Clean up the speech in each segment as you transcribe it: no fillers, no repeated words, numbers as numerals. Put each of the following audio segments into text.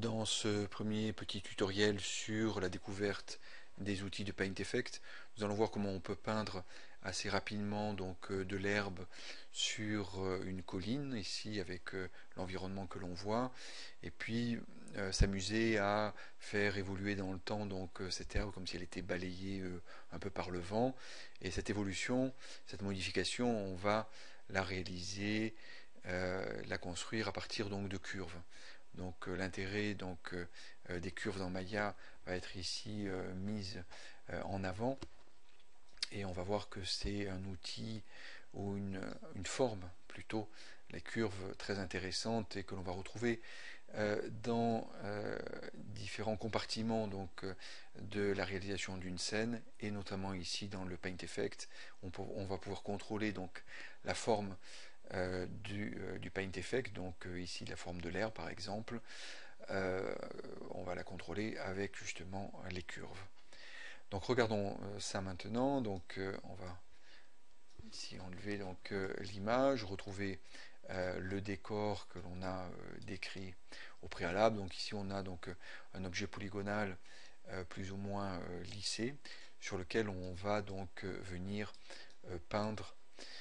Dans ce premier petit tutoriel sur la découverte des outils de Paint Effect, nous allons voir comment on peut peindre assez rapidement donc de l'herbe sur une colline ici avec l'environnement que l'on voit, et puis s'amuser à faire évoluer dans le temps donc cette herbe comme si elle était balayée un peu par le vent. Et cette évolution, cette modification, on va la réaliser, la construire à partir donc de curves. Donc l'intérêt des curves dans Maya va être ici mise en avant, et on va voir que c'est un outil ou une forme plutôt, les curves, très intéressante, et que l'on va retrouver dans différents compartiments donc de la réalisation d'une scène, et notamment ici dans le Paint Effect. On va pouvoir contrôler donc la forme du Paint Effect, donc ici la forme de l'air par exemple. On va la contrôler avec justement les curves. Donc regardons ça maintenant. Donc on va ici enlever donc l'image, retrouver le décor que l'on a décrit au préalable. Donc ici on a donc un objet polygonal plus ou moins lissé, sur lequel on va donc venir peindre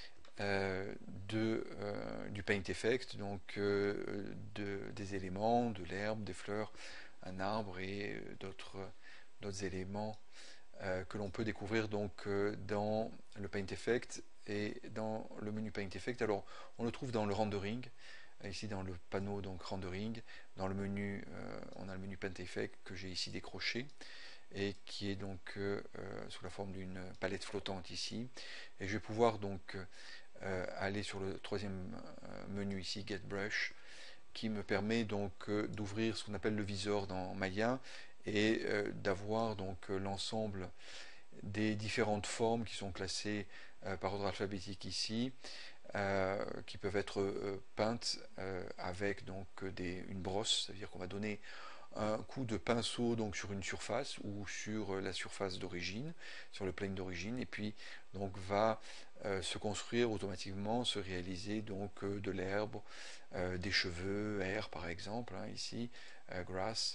du Paint Effect, donc des éléments, de l'herbe, des fleurs, un arbre et d'autres éléments que l'on peut découvrir donc dans le Paint Effect et dans le menu Paint Effect. Alors on le trouve dans le rendering, ici dans le panneau donc rendering. Dans le menu, on a le menu Paint Effect que j'ai ici décroché, et qui est donc sous la forme d'une palette flottante ici. Et je vais pouvoir donc aller sur le troisième menu ici, Get Brush, qui me permet donc d'ouvrir ce qu'on appelle le viseur dans Maya, et d'avoir donc l'ensemble des différentes formes qui sont classées par ordre alphabétique ici, qui peuvent être peintes avec donc une brosse. C'est-à-dire qu'on va donner un coup de pinceau donc sur une surface ou sur la surface d'origine, sur le plane d'origine, et puis donc va se construire automatiquement, se réaliser donc de l'herbe, des cheveux, air par exemple, hein, ici, grass,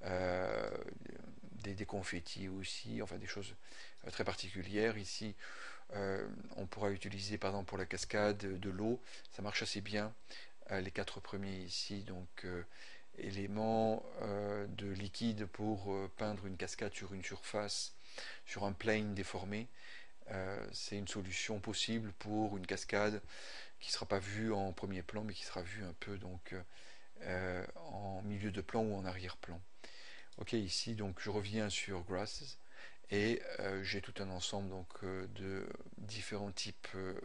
des confettis aussi, enfin des choses très particulières. Ici on pourra utiliser par exemple pour la cascade de l'eau, ça marche assez bien. Les quatre premiers ici, donc éléments de liquide pour peindre une cascade sur une surface, sur un plane déformé. C'est une solution possible pour une cascade qui ne sera pas vue en premier plan, mais qui sera vue un peu donc en milieu de plan ou en arrière-plan. Ok, ici donc je reviens sur Grasses, et j'ai tout un ensemble donc de différents types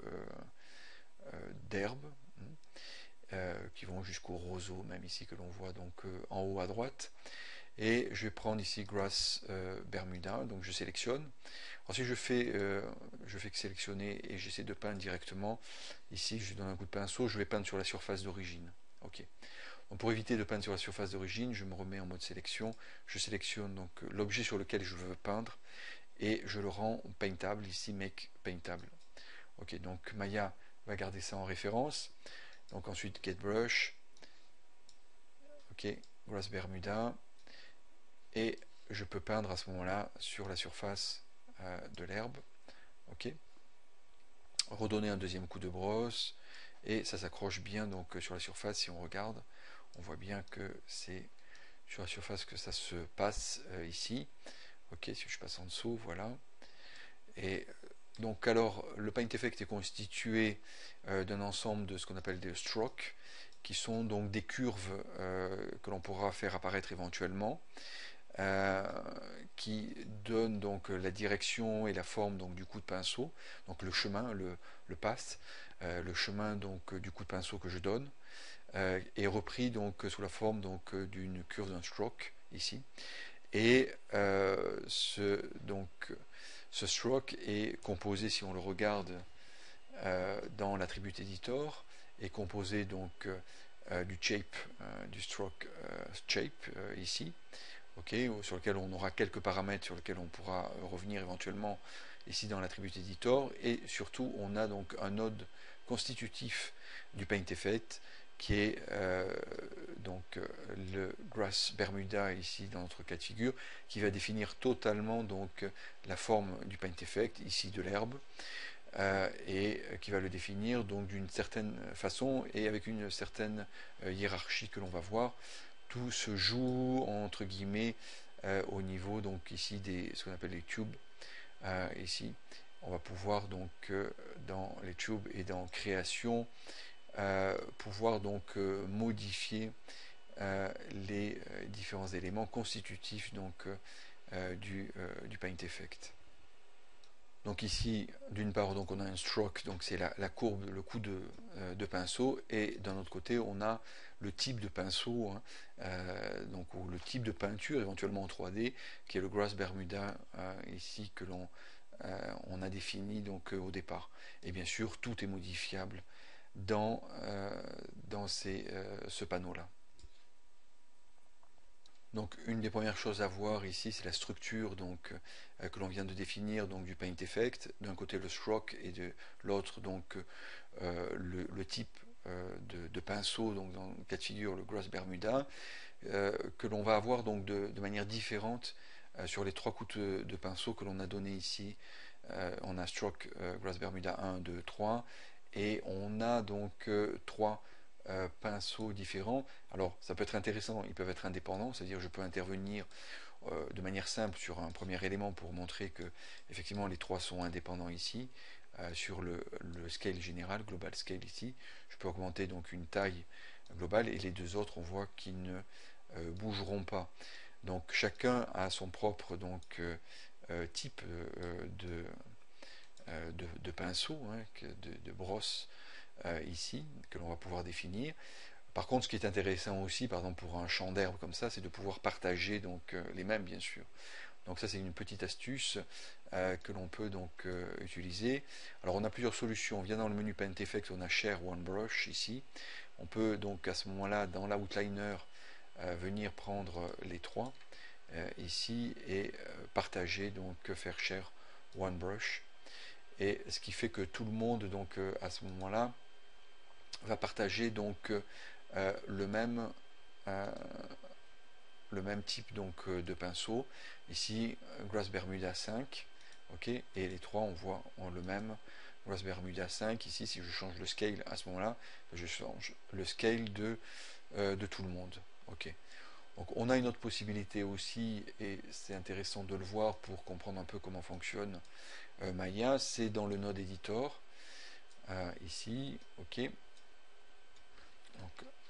d'herbes qui vont jusqu'au roseau, même ici que l'on voit donc en haut à droite. Et je vais prendre ici Grass Bermuda, donc je sélectionne. Ensuite je fais que sélectionner, et j'essaie de peindre directement. Ici je donne un coup de pinceau, je vais peindre sur la surface d'origine. Ok. Donc pour éviter de peindre sur la surface d'origine, je me remets en mode sélection. Je sélectionne donc l'objet sur lequel je veux peindre, et je le rends paintable, ici Make Paintable. Ok, donc Maya va garder ça en référence. Donc ensuite Get Brush, ok, Grass Bermuda, et je peux peindre à ce moment-là sur la surface de l'herbe. Ok, redonner un deuxième coup de brosse, et ça s'accroche bien donc sur la surface. Si on regarde, on voit bien que c'est sur la surface que ça se passe ici. Ok, si je passe en dessous, voilà. Et donc alors le Paint Effect est constitué d'un ensemble de ce qu'on appelle des strokes, qui sont donc des curves que l'on pourra faire apparaître éventuellement, qui donnent donc la direction et la forme donc du coup de pinceau, donc le chemin, le path, le chemin donc du coup de pinceau que je donne, est repris donc sous la forme donc d'une curve d'un stroke ici. Et ce stroke est composé, si on le regarde dans l'attribut editor, est composé donc du shape, du stroke shape ici, okay, sur lequel on aura quelques paramètres sur lesquels on pourra revenir éventuellement ici dans l'attribut editor. Et surtout on a donc un node constitutif du Paint Effect qui est donc le Grass Bermuda ici dans notre cas de figure, qui va définir totalement donc la forme du paint effect, ici de l'herbe, et qui va le définir donc d'une certaine façon et avec une certaine hiérarchie que l'on va voir. Tout se joue entre guillemets au niveau donc ici des ce qu'on appelle les tubes. Ici, on va pouvoir donc dans les tubes et dans création pouvoir donc modifier les différents éléments constitutifs donc du paint effect. Donc ici, d'une part, donc on a un stroke, donc c'est la courbe, le coup de pinceau, et d'un autre côté, on a le type de pinceau, hein, donc ou le type de peinture éventuellement en 3D, qui est le Grass Bermuda ici que l'on on a défini donc au départ. Et bien sûr, tout est modifiable dans ce panneau-là. Donc une des premières choses à voir ici, c'est la structure donc, que l'on vient de définir donc, du paint effect. D'un côté le stroke et de l'autre donc le type de pinceau, donc dans le cas de figure le Grass Bermuda, que l'on va avoir donc de manière différente sur les trois coups de pinceau que l'on a donné ici. On a stroke Grass Bermuda 1, 2, 3 et on a donc trois pinceaux différents. Alors ça peut être intéressant, ils peuvent être indépendants, c'est-à-dire je peux intervenir de manière simple sur un premier élément pour montrer que effectivement les trois sont indépendants ici. Sur le scale général, global scale ici, je peux augmenter donc une taille globale et les deux autres on voit qu'ils ne bougeront pas. Donc chacun a son propre donc, type de pinceau, hein, de brosse ici, que l'on va pouvoir définir. Par contre, ce qui est intéressant aussi, par exemple pour un champ d'herbe comme ça, c'est de pouvoir partager donc les mêmes, bien sûr. Donc ça, c'est une petite astuce que l'on peut donc utiliser. Alors on a plusieurs solutions. On vient dans le menu Paint Effect, on a Share One Brush ici. On peut donc à ce moment-là, dans l'outliner, venir prendre les trois ici et partager, donc faire Share One Brush. Et ce qui fait que tout le monde donc à ce moment-là va partager donc le même type donc de pinceau. Ici Grass Bermuda 5, ok, et les trois on voit ont le même Grass Bermuda 5. Ici si je change le scale à ce moment-là, je change le scale de tout le monde, ok. Donc on a une autre possibilité aussi, et c'est intéressant de le voir pour comprendre un peu comment fonctionne Maya, c'est dans le node editor, ici, ok. Donc,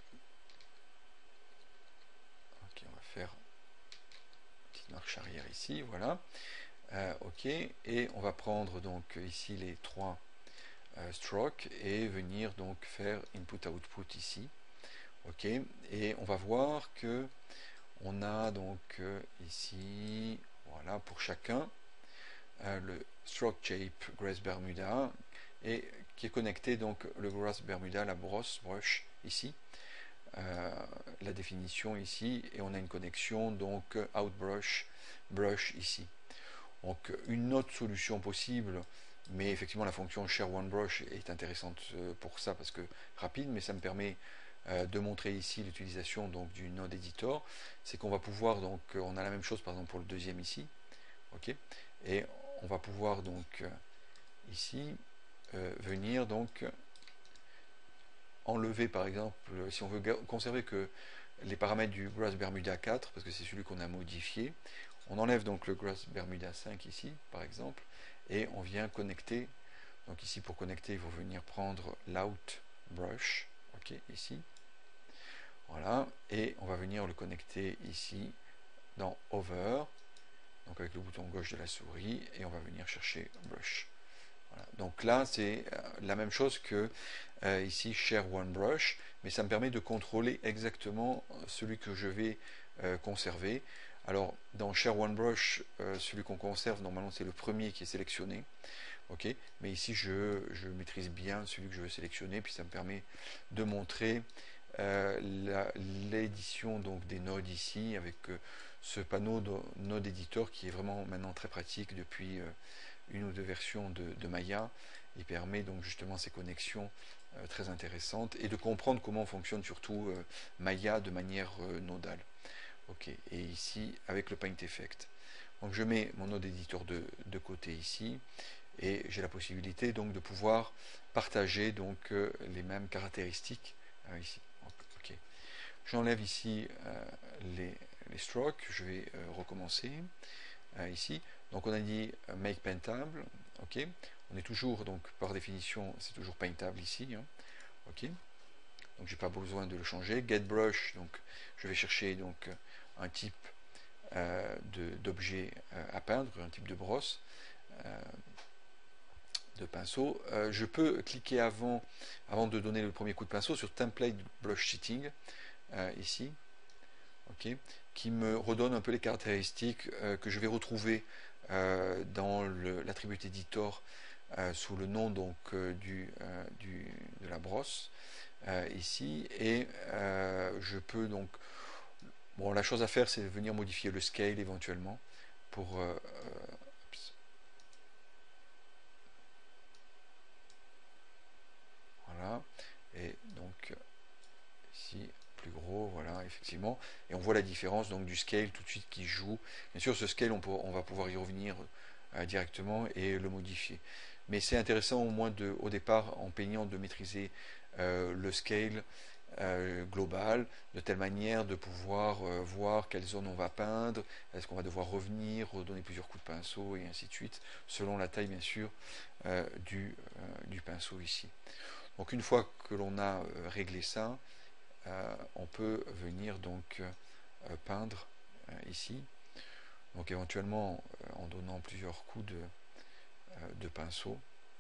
ok, on va faire une petite marche arrière ici, voilà. Ok, et on va prendre donc ici les trois strokes et venir donc faire input-output ici, ok. Et on va voir que on a donc ici, voilà, pour chacun, le stroke shape Grass Bermuda et qui est connecté donc le Grass Bermuda, la brosse brush ici, la définition ici, et on a une connexion donc out brush ici. Donc une autre solution possible, mais effectivement la fonction share one brush est intéressante pour ça parce que rapide, mais ça me permet de montrer ici l'utilisation donc du node editor, c'est qu'on va pouvoir donc on a la même chose par exemple pour le deuxième ici, ok, et on va pouvoir donc ici venir donc enlever par exemple, si on veut conserver que les paramètres du Grass Bermuda 4, parce que c'est celui qu'on a modifié, on enlève donc le Grass Bermuda 5 ici par exemple, et on vient connecter. Donc ici pour connecter il faut venir prendre l'out brush, ok, ici, voilà, et on va venir le connecter ici dans over, donc avec le bouton gauche de la souris, et on va venir chercher brush. Voilà. Donc là c'est la même chose que ici share one brush, mais ça me permet de contrôler exactement celui que je vais conserver. Alors dans share one brush, celui qu'on conserve normalement c'est le premier qui est sélectionné, ok, mais ici je maîtrise bien celui que je veux sélectionner, puis ça me permet de montrer l'édition donc des nodes ici avec ce panneau de node éditeur qui est vraiment maintenant très pratique depuis une ou deux versions de Maya, il permet donc justement ces connexions très intéressantes et de comprendre comment fonctionne surtout Maya de manière nodale. Ok, et ici avec le Paint Effect. Donc je mets mon node éditeur de côté ici et j'ai la possibilité donc de pouvoir partager donc les mêmes caractéristiques ici. Okay. J'enlève ici les strokes, je vais recommencer ici. Donc on a dit make paintable, ok. On est toujours donc par définition c'est toujours paintable ici, hein. Ok. Donc j'ai pas besoin de le changer. Get brush, donc je vais chercher donc un type d'objet à peindre, un type de brosse, de pinceau. Je peux cliquer avant de donner le premier coup de pinceau sur Template Brush Setting, ici, okay, qui me redonne un peu les caractéristiques que je vais retrouver dans l'attribut editor sous le nom donc de la brosse ici, et je peux donc, bon, la chose à faire c'est venir modifier le scale éventuellement pour voilà, et donc ici plus gros, voilà, effectivement, et on voit la différence donc du scale tout de suite qui joue. Bien sûr, ce scale on va pouvoir y revenir directement et le modifier, mais c'est intéressant au moins au départ en peignant de maîtriser le scale global, de telle manière de pouvoir voir quelle zone on va peindre, est-ce qu'on va devoir revenir, redonner plusieurs coups de pinceau et ainsi de suite, selon la taille bien sûr du pinceau ici. Donc une fois que l'on a réglé ça, on peut venir donc peindre ici, donc éventuellement en donnant plusieurs coups de pinceau.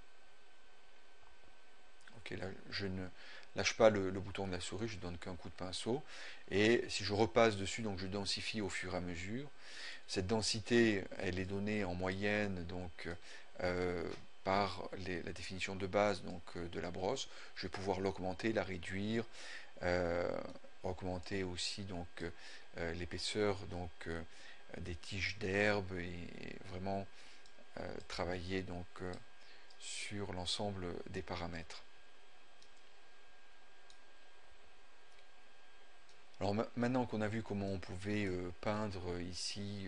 Ok, là je ne lâche pas le bouton de la souris, je donne qu'un coup de pinceau, et si je repasse dessus, donc je densifie au fur et à mesure. Cette densité, elle est donnée en moyenne donc par la définition de base donc de la brosse. Je vais pouvoir l'augmenter, la réduire, augmenter aussi donc l'épaisseur donc des tiges d'herbe, et vraiment travailler donc sur l'ensemble des paramètres. Alors maintenant qu'on a vu comment on pouvait peindre ici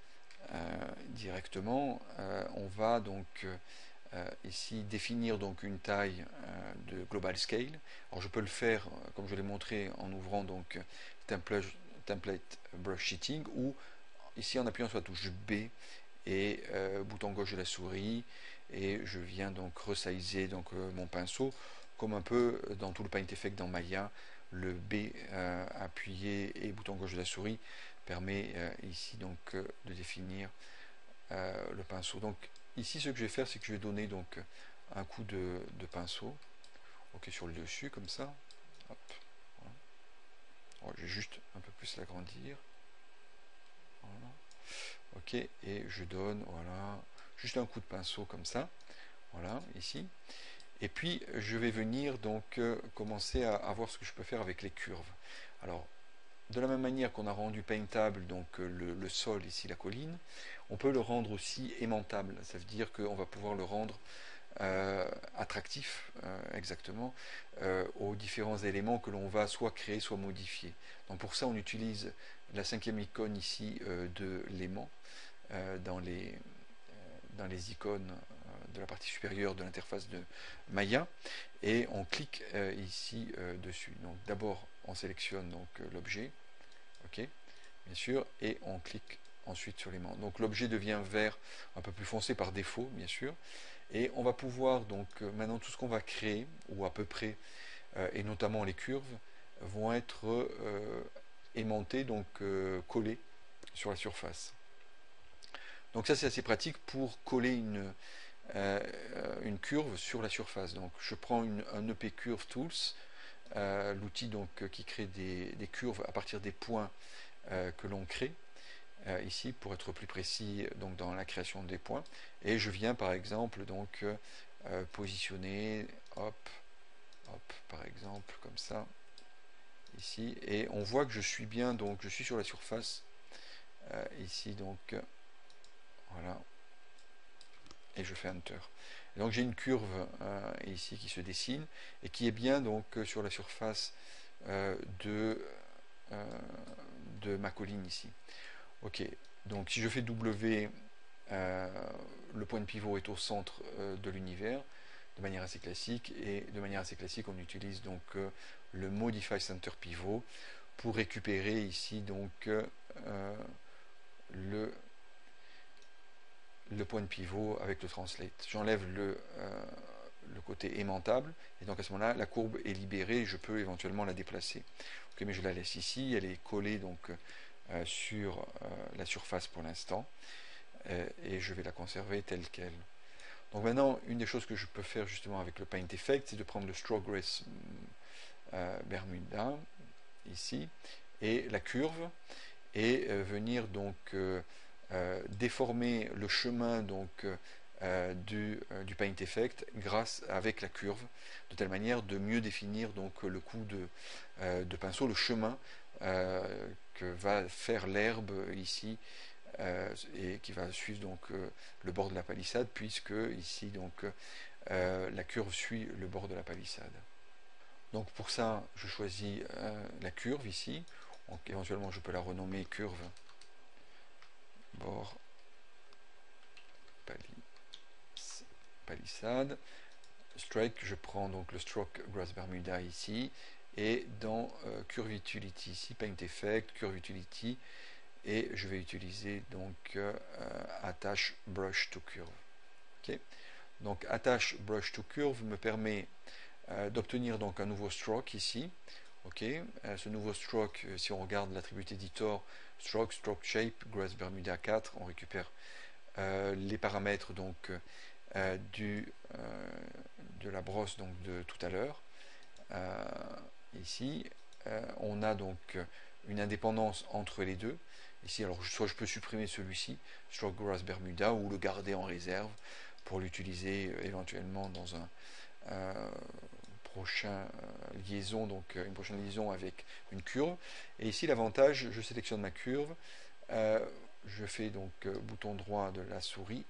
directement, on va donc ici définir donc une taille de global scale. Alors je peux le faire comme je l'ai montré en ouvrant donc template brush sheeting, ou ici en appuyant sur la touche B et bouton gauche de la souris, et je viens donc resizer donc mon pinceau comme un peu dans tout le Paint Effect dans Maya. Le B appuyé et bouton gauche de la souris permet ici donc de définir le pinceau. Donc ici ce que je vais faire, c'est que je vais donner donc un coup de pinceau, ok, sur le dessus comme ça. Hop, voilà. Oh, je vais juste un peu plus l'agrandir. Voilà. Ok, et je donne, voilà, juste un coup de pinceau comme ça, voilà, ici. Et puis je vais venir donc commencer à voir ce que je peux faire avec les curves. Alors de la même manière qu'on a rendu paintable donc le sol ici, la colline, on peut le rendre aussi aimantable. Ça veut dire qu'on va pouvoir le rendre attractif exactement aux différents éléments que l'on va soit créer soit modifier. Donc pour ça on utilise la 5e icône ici de l'aimant dans les icônes de la partie supérieure de l'interface de Maya, et on clique ici dessus. Donc d'abord on sélectionne donc l'objet, ok, bien sûr, et on clique ensuite sur l'aimant. Donc l'objet devient vert un peu plus foncé par défaut, bien sûr, et on va pouvoir donc maintenant tout ce qu'on va créer, ou à peu près, et notamment les curves, vont être aimantés, donc collés sur la surface. Donc ça c'est assez pratique pour coller une curve sur la surface. Donc je prends un EP Curve Tools, l'outil donc qui crée des curves à partir des points que l'on crée ici, pour être plus précis donc dans la création des points, et je viens par exemple donc positionner, hop, hop, par exemple comme ça ici, et on voit que je suis bien, donc je suis sur la surface ici, donc voilà, et je fais Enter. Et donc j'ai une curve ici qui se dessine et qui est bien donc sur la surface de ma colline ici. Ok, donc si je fais W, le point de pivot est au centre de l'univers, de manière assez classique, et de manière assez classique on utilise donc le Modify Center Pivot pour récupérer ici donc le point de pivot avec le translate. J'enlève le côté aimantable, et donc à ce moment-là, la courbe est libérée, je peux éventuellement la déplacer. Okay, mais je la laisse ici, elle est collée donc sur la surface pour l'instant, et je vais la conserver telle qu'elle. Donc maintenant, une des choses que je peux faire justement avec le Paint Effect, c'est de prendre le Stroke Grace Bermuda, ici, et la curve, et venir donc déformer le chemin donc du Paint Effect avec la curve, de telle manière de mieux définir donc le coup de pinceau, le chemin que va faire l'herbe ici et qui va suivre donc le bord de la palissade, puisque ici donc la curve suit le bord de la palissade. Donc pour ça, je choisis la curve ici. Donc éventuellement, je peux la renommer curve bord palissade. Strike, je prends donc le Stroke Grass Bermuda ici, et dans Curve Utility ici, Paint Effect, Curve Utility, et je vais utiliser donc Attach Brush to Curve. Okay. Donc Attach Brush to Curve me permet d'obtenir donc un nouveau stroke ici. Okay. Ce nouveau stroke, si on regarde l'attribut editor, stroke, stroke shape, Grass Bermuda 4, on récupère les paramètres donc de la brosse donc de tout à l'heure. Ici, on a donc une indépendance entre les deux. Ici, alors soit je peux supprimer celui-ci, Stroke Grass Bermuda, ou le garder en réserve pour l'utiliser éventuellement dans un prochain liaison, donc une prochaine liaison avec une curve. Et ici, l'avantage, je sélectionne ma curve, je fais donc bouton droit de la souris,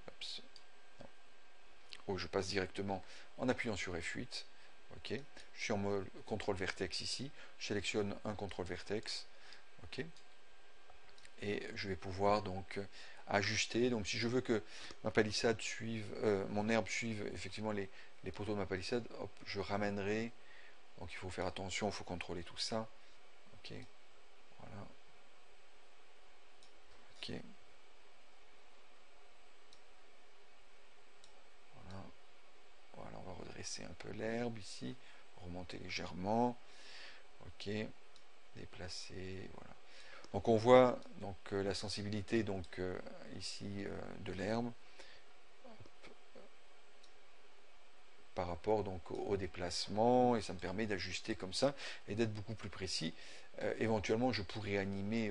je passe directement en appuyant sur F8. Ok, je suis en mode contrôle vertex ici, je sélectionne un contrôle vertex, ok, et je vais pouvoir donc ajuster. Donc si je veux que ma palissade suive, mon herbe suive effectivement les poteaux de ma palissade, hop, je ramènerai. Donc il faut faire attention, il faut contrôler tout ça. Ok, voilà. Ok. Voilà. Voilà, on va redresser un peu l'herbe ici, remonter légèrement. Ok, déplacer, voilà. Donc on voit donc la sensibilité donc ici de l'herbe par rapport donc au déplacement, et ça me permet d'ajuster comme ça et d'être beaucoup plus précis. Éventuellement, je pourrais animer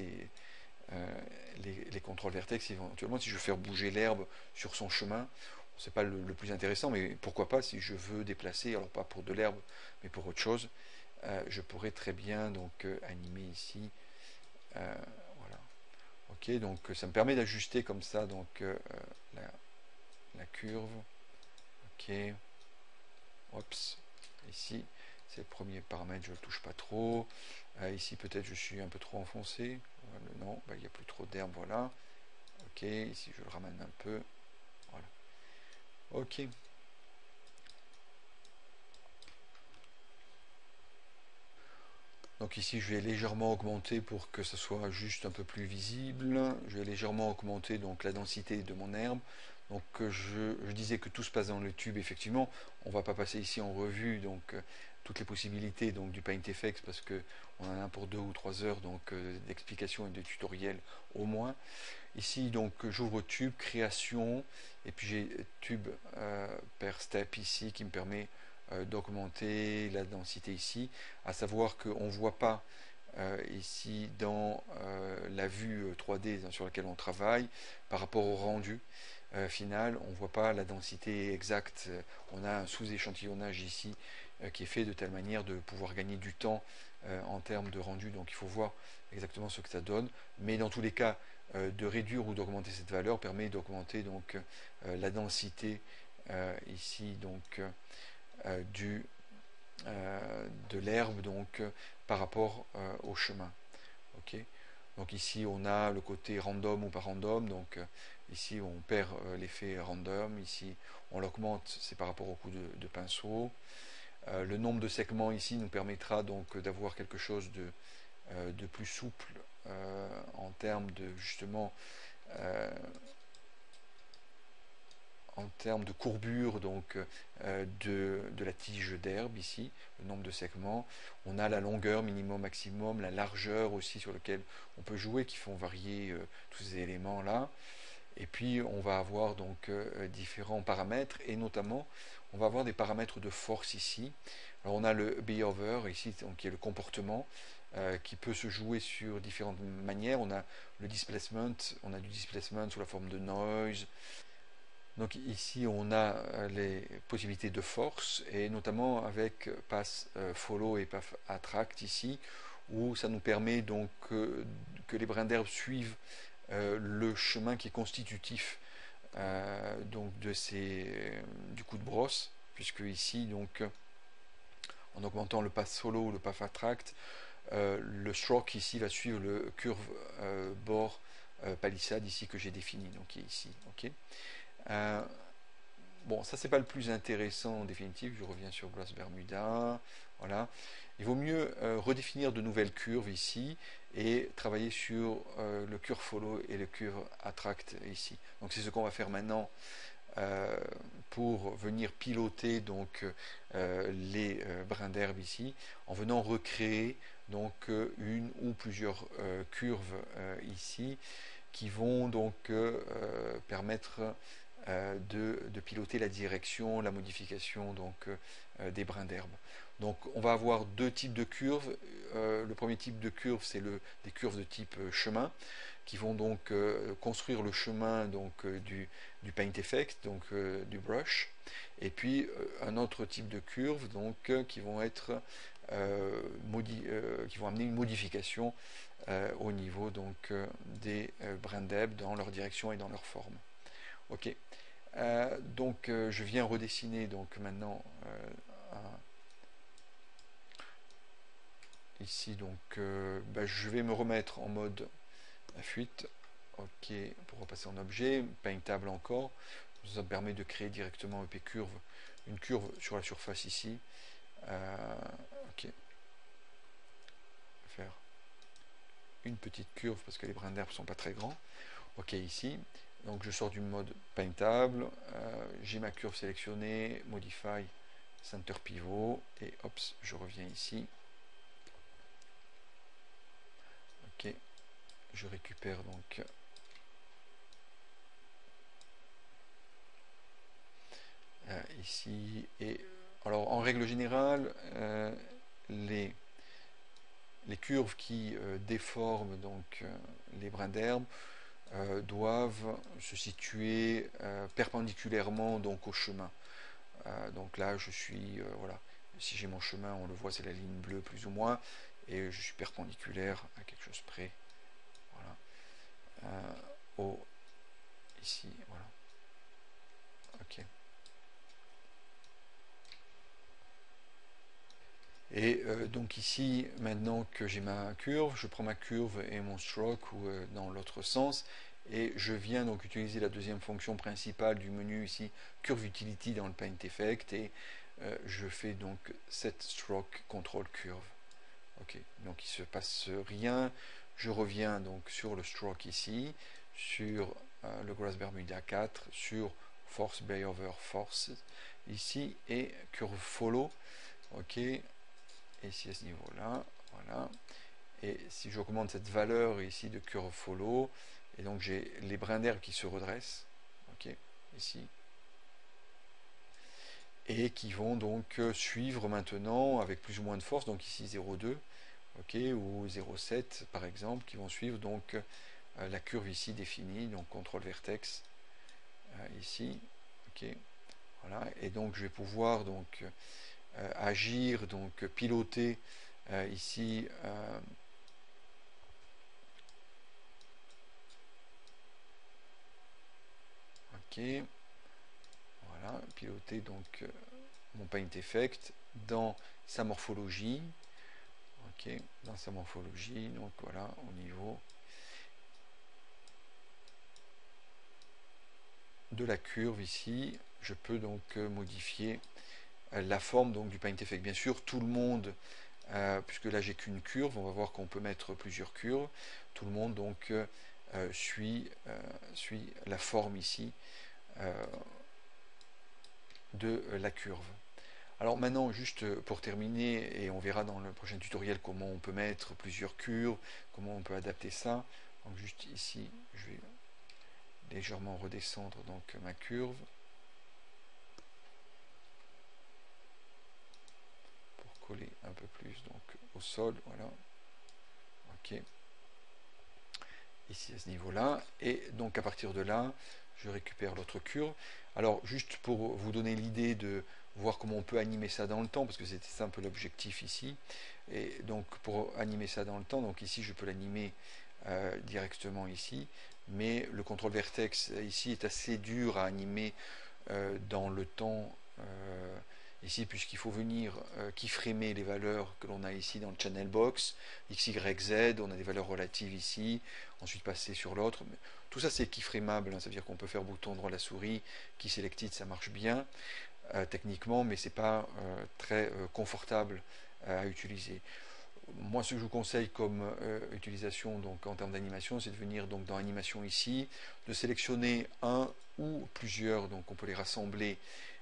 les contrôles vertex éventuellement si je veux faire bouger l'herbe sur son chemin. C'est pas le plus intéressant, mais pourquoi pas si je veux déplacer, alors pas pour de l'herbe, mais pour autre chose, je pourrais très bien donc animer ici. Voilà. Ok, donc ça me permet d'ajuster comme ça donc la curve. Ok. Oups. Ici, c'est le premier paramètre, je ne le touche pas trop. Ici, peut-être je suis un peu trop enfoncé. Non, il n'y a plus trop d'herbe, voilà. Ok, ici je le ramène un peu. Voilà. Ok. Donc ici, je vais légèrement augmenter pour que ce soit juste un peu plus visible. Je vais légèrement augmenter donc la densité de mon herbe. Donc je disais que tout se passe dans le tube, effectivement. On ne va pas passer ici en revue donc toutes les possibilités donc du Paint Effects, parce que on en a pour 2 ou 3 heures donc d'explications et de tutoriels au moins. Ici donc j'ouvre tube, création, et puis j'ai tube per step ici qui me permet d'augmenter la densité ici, à savoir qu'on ne voit pas ici dans la vue 3D sur laquelle on travaille par rapport au rendu final, on ne voit pas la densité exacte. On a un sous-échantillonnage ici qui est fait de telle manière de pouvoir gagner du temps en termes de rendu, donc il faut voir exactement ce que ça donne, mais dans tous les cas de réduire ou d'augmenter cette valeur permet d'augmenter donc la densité ici donc de l'herbe donc par rapport au chemin. Ok. Donc ici on a le côté random ou pas random, donc ici on perd l'effet random, ici on l'augmente, c'est par rapport au coup de pinceau. Le nombre de segments ici nous permettra donc d'avoir quelque chose de plus souple en termes de justement en termes de courbure donc de la tige d'herbe ici, le nombre de segments. On a la longueur minimum maximum, la largeur aussi sur lequel on peut jouer qui font varier tous ces éléments là. Et puis on va avoir donc différents paramètres et notamment on va avoir des paramètres de force ici. Alors on a le behavior ici donc, qui est le comportement qui peut se jouer sur différentes manières. On a le displacement, on a du displacement sous la forme de noise. Donc ici on a les possibilités de force et notamment avec pass follow et path attract ici où ça nous permet donc que les brins d'herbe suivent le chemin qui est constitutif donc du coup de brosse, puisque ici donc en augmentant le path follow ou le path attract, le stroke ici va suivre le curve bord palissade ici que j'ai défini, donc qui est ici. Ok. Bon, ça c'est pas le plus intéressant en définitive, je reviens sur Grass Bermuda, voilà. Il vaut mieux redéfinir de nouvelles curves ici et travailler sur le curve follow et le curve attract ici. Donc c'est ce qu'on va faire maintenant pour venir piloter donc les brins d'herbe ici, en venant recréer donc une ou plusieurs curves ici qui vont donc permettre de piloter la direction, la modification donc, des brins d'herbe. Donc on va avoir deux types de curves. Le premier type de curve, c'est des curves de type chemin, qui vont donc construire le chemin donc, du paint effect, donc du brush. Et puis un autre type de curve donc, qui vont être qui vont amener une modification au niveau donc, des brins d'herbe dans leur direction et dans leur forme. Ok. Donc je viens redessiner donc maintenant ici donc je vais me remettre en mode fuite. Ok, pour repasser en objet, paintable encore. Ça me permet de créer directement EP curve, une curve sur la surface ici. Ok, faire une petite curve parce que les brins d'herbe sont pas très grands. Ok, ici. Donc je sors du mode paintable, j'ai ma curve sélectionnée, modify, center pivot, et hop, je reviens ici. Ok, je récupère donc ici, et alors en règle générale, les curves qui déforment donc les brins d'herbe doivent se situer perpendiculairement donc au chemin. Donc là je suis voilà, si j'ai mon chemin, on le voit, c'est la ligne bleue plus ou moins, et je suis perpendiculaire à quelque chose près, voilà, ici, voilà. Ok. Et donc ici, maintenant que j'ai ma curve, je prends ma curve et mon stroke ou dans l'autre sens, et je viens donc utiliser la deuxième fonction principale du menu ici, Curve Utility dans le Paint Effect, et je fais donc Set Stroke Control Curve. Ok, donc il ne se passe rien. Je reviens donc sur le stroke ici, sur le Grass Bermuda 4, sur Force Behavior Force ici, et Curve Follow. Ok, ici à ce niveau-là, voilà. Et si j'augmente cette valeur ici de curve follow, et donc j'ai les brins d'herbe qui se redressent, ok, ici, et qui vont donc suivre maintenant avec plus ou moins de force, donc ici 0,2, ok, ou 0,7 par exemple, qui vont suivre donc la curve ici définie, donc contrôle vertex ici, ok, voilà, et donc je vais pouvoir donc agir, donc piloter ici ok, voilà, piloter donc mon Paint Effect dans sa morphologie. Ok, dans sa morphologie, donc voilà, au niveau de la curve ici, je peux donc modifier la forme donc du Paint Effect. Bien sûr, tout le monde, puisque là j'ai qu'une curve, on va voir qu'on peut mettre plusieurs curves. Tout le monde donc suit la forme ici de la curve. Alors maintenant, juste pour terminer, et on verra dans le prochain tutoriel comment on peut mettre plusieurs curves, comment on peut adapter ça. Donc juste ici, je vais légèrement redescendre donc ma curve pour coller un peu plus donc au sol, voilà. Ok. Ici à ce niveau-là, et donc à partir de là, je récupère l'autre curve. Alors juste pour vous donner l'idée de voir comment on peut animer ça dans le temps, parce que c'était ça un peu l'objectif ici, et donc pour animer ça dans le temps, donc ici je peux l'animer directement ici, mais le contrôle vertex ici est assez dur à animer dans le temps ici, puisqu'il faut venir keyframer les valeurs que l'on a ici dans le channel box, x, y, z, on a des valeurs relatives ici, ensuite passer sur l'autre. Tout ça c'est keyframable, hein, ça veut dire qu'on peut faire bouton droit de la souris, key selected, ça marche bien techniquement, mais c'est pas très confortable à utiliser. Moi, ce que je vous conseille comme utilisation donc en termes d'animation, c'est de venir donc dans animation ici, de sélectionner un ou plusieurs, donc on peut les rassembler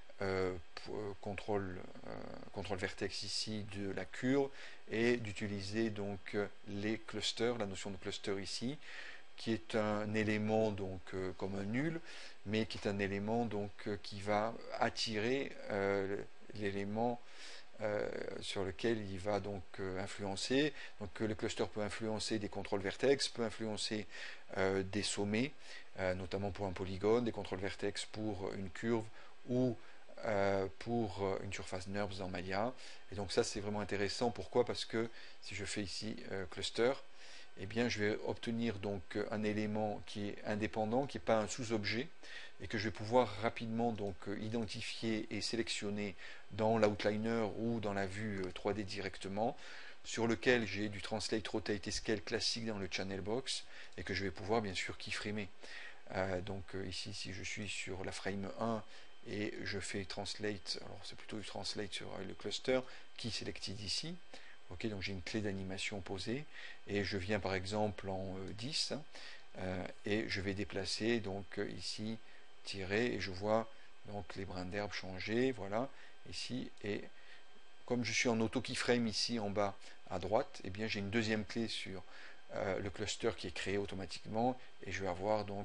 contrôle vertex ici de la curve, et d'utiliser donc les clusters, la notion de cluster ici, qui est un élément donc comme un nul, mais qui est un élément donc qui va attirer l'élément sur lequel il va donc influencer. Donc le cluster peut influencer des contrôles vertex, peut influencer des sommets, notamment pour un polygone, des contrôles vertex pour une curve ou pour une surface NURBS dans Maya. Et donc ça c'est vraiment intéressant. Pourquoi? Parce que si je fais ici cluster, eh bien je vais obtenir donc un élément qui est indépendant, qui n'est pas un sous-objet, et que je vais pouvoir rapidement donc identifier et sélectionner dans l'outliner ou dans la vue 3D directement, sur lequel j'ai du translate, rotate et scale classique dans le channel box, et que je vais pouvoir bien sûr keyframer. Donc ici, si je suis sur la frame 1 et je fais translate, alors c'est plutôt du translate sur le cluster, key selected ici. Ok, donc j'ai une clé d'animation posée, et je viens par exemple en 10, et je vais déplacer donc ici, tirer, et je vois donc les brins d'herbe changer, voilà, ici, et comme je suis en auto keyframe ici en bas à droite, et bien j'ai une deuxième clé sur le cluster qui est créé automatiquement, et je vais avoir donc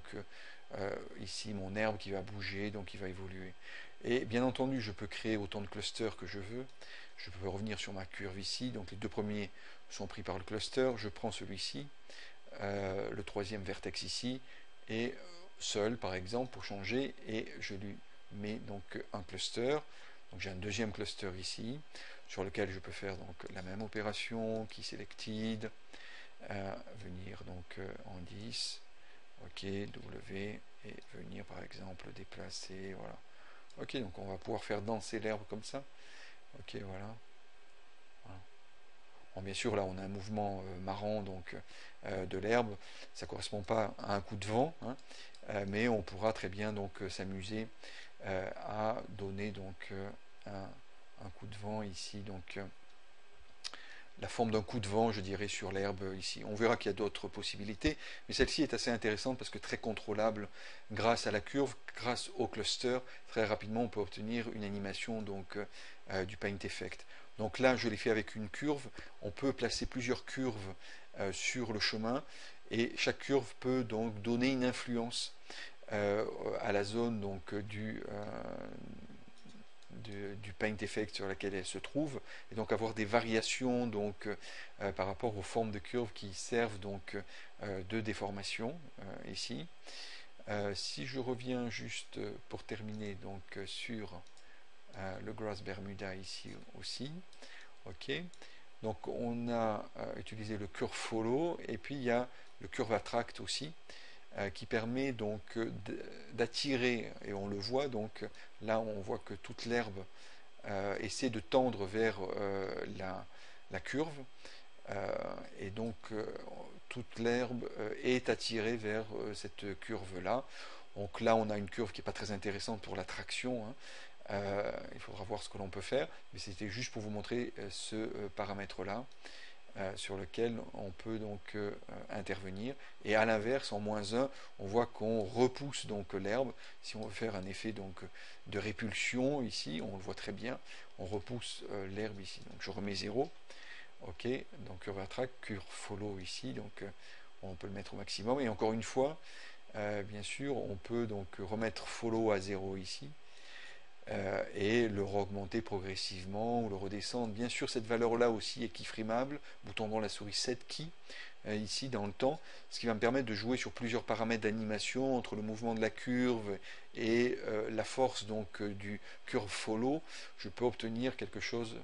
ici mon herbe qui va bouger, donc qui va évoluer. Et bien entendu, je peux créer autant de clusters que je veux. Je peux revenir sur ma curve ici, donc les deux premiers sont pris par le cluster, je prends celui-ci, le troisième vertex ici, et seul par exemple pour changer, et je lui mets donc un cluster. Donc j'ai un deuxième cluster ici, sur lequel je peux faire donc la même opération, key selected, venir donc en 10, ok, W, et venir par exemple déplacer, voilà. Ok, donc on va pouvoir faire danser l'herbe comme ça. Ok, voilà. Voilà. Bon, bien sûr, là on a un mouvement marrant donc de l'herbe, ça ne correspond pas à un coup de vent, hein, mais on pourra très bien donc s'amuser à donner donc un coup de vent ici, donc la forme d'un coup de vent, je dirais, sur l'herbe ici. On verra qu'il y a d'autres possibilités, mais celle-ci est assez intéressante parce que très contrôlable grâce à la curve, grâce au cluster. Très rapidement, on peut obtenir une animation donc du Paint Effect. Donc là, je l'ai fait avec une curve. On peut placer plusieurs curves sur le chemin, et chaque curve peut donc donner une influence à la zone donc du Paint Effect sur laquelle elle se trouve, et donc avoir des variations donc par rapport aux formes de curves qui servent donc de déformation ici. Si je reviens juste pour terminer donc sur le Grass Bermuda ici aussi, ok, donc on a utilisé le curve follow, et puis il y a le curve attract aussi, qui permet donc d'attirer, et on le voit donc, là on voit que toute l'herbe essaie de tendre vers la curve, et donc toute l'herbe est attirée vers cette curve-là. Donc là on a une curve qui n'est pas très intéressante pour la traction, hein. Il faudra voir ce que l'on peut faire, mais c'était juste pour vous montrer ce paramètre-là. Sur lequel on peut donc intervenir. Et à l'inverse, en -1, on voit qu'on repousse donc l'herbe. Si on veut faire un effet donc de répulsion ici, on le voit très bien, on repousse l'herbe ici. Donc je remets 0. Ok, donc curve attract, curve follow ici, donc on peut le mettre au maximum. Et encore une fois, bien sûr, on peut donc remettre follow à 0 ici. Et le augmenter progressivement ou le redescendre. Bien sûr, cette valeur-là aussi est keyframeable, bouton droit la souris 7 key, ici dans le temps, ce qui va me permettre de jouer sur plusieurs paramètres d'animation entre le mouvement de la curve et la force donc du curve follow. Je peux obtenir quelque chose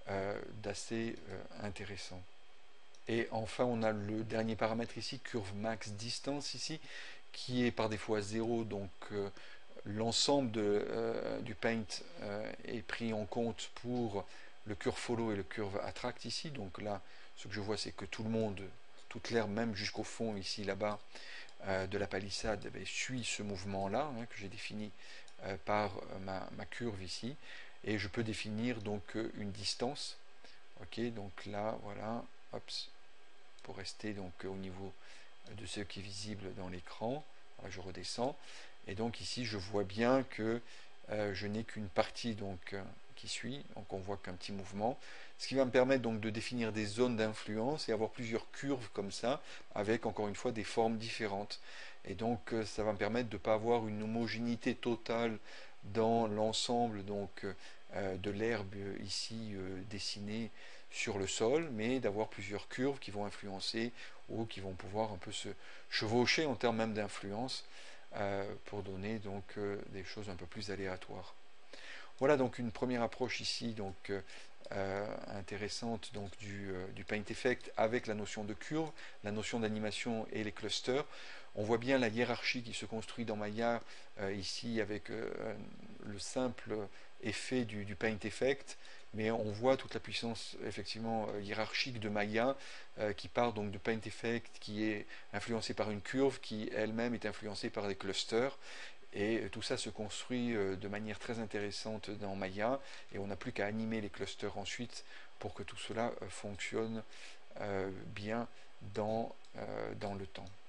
d'assez intéressant. Et enfin, on a le dernier paramètre ici, curve max distance ici, qui est par défaut à 0, donc l'ensemble du paint est pris en compte pour le curve follow et le curve attract ici. Donc là, ce que je vois, c'est que tout le monde, toute l'herbe, même jusqu'au fond ici, là-bas, de la palissade, suit ce mouvement-là, hein, que j'ai défini par ma curve ici. Et je peux définir donc une distance. Ok, donc là, voilà, hop, pour rester donc au niveau de ce qui est visible dans l'écran. Voilà, je redescends. Et donc ici, je vois bien que je n'ai qu'une partie donc, qui suit. Donc on voit qu'un petit mouvement. Ce qui va me permettre donc de définir des zones d'influence et avoir plusieurs curves comme ça, avec encore une fois des formes différentes. Et donc ça va me permettre de ne pas avoir une homogénéité totale dans l'ensemble donc de l'herbe ici dessinée sur le sol, mais d'avoir plusieurs curves qui vont influencer ou qui vont pouvoir un peu se chevaucher en termes même d'influence pour donner donc des choses un peu plus aléatoires. Voilà donc une première approche ici donc intéressante donc du Paint Effect avec la notion de curve, la notion d'animation et les clusters. On voit bien la hiérarchie qui se construit dans Maya ici avec le simple effet du Paint Effect, mais on voit toute la puissance effectivement hiérarchique de Maya qui part donc de Paint Effect qui est influencé par une curve qui elle-même est influencée par des clusters. Et tout ça se construit de manière très intéressante dans Maya, et on n'a plus qu'à animer les clusters ensuite pour que tout cela fonctionne bien dans le temps.